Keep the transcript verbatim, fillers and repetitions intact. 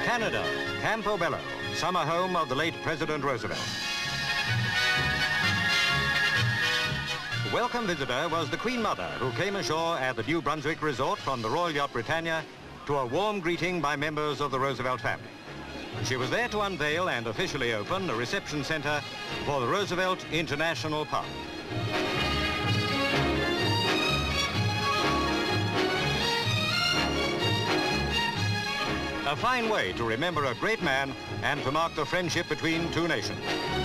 Canada, Campobello, summer home of the late President Roosevelt. The welcome visitor was the Queen Mother, who came ashore at the New Brunswick resort from the Royal Yacht Britannia to a warm greeting by members of the Roosevelt family. She was there to unveil and officially open the reception center for the Roosevelt International Pub. A fine way to remember a great man and to mark the friendship between two nations.